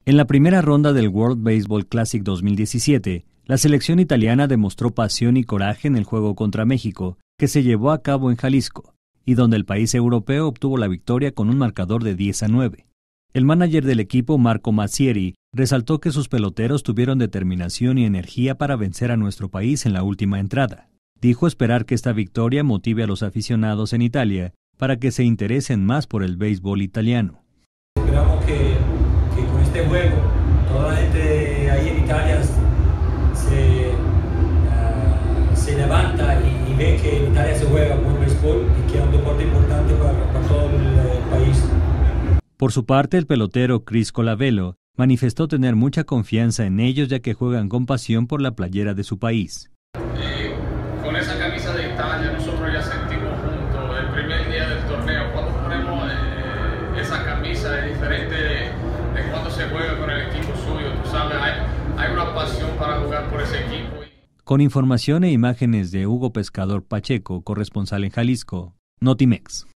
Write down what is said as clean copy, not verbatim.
En la primera ronda del World Baseball Classic 2017, la selección italiana demostró pasión y coraje en el juego contra México, que se llevó a cabo en Jalisco, y donde el país europeo obtuvo la victoria con un marcador de 10-9. El manager del equipo, Marco Mazzieri, resaltó que sus peloteros tuvieron determinación y energía para vencer a nuestro país en la última entrada. Dijo esperar que esta victoria motive a los aficionados en Italia para que se interesen más por el béisbol italiano. Esperamos que con este juego toda la gente ahí en Italia se levanta y ve que en Italia se juega buen béisbol y que es un deporte importante para todo el país. Por su parte, el pelotero Chris Colavelo manifestó tener mucha confianza en ellos ya que juegan con pasión por la playera de su país. Con esa camisa de Italia nosotros ya sentimos juntos el primer día del torneo. Cuando ponemos esa camisa es diferente de cuando se juega con el equipo suyo. Tú sabes, hay una pasión para jugar por ese equipo. Con información e imágenes de Hugo Pescador Pacheco, corresponsal en Jalisco, Notimex.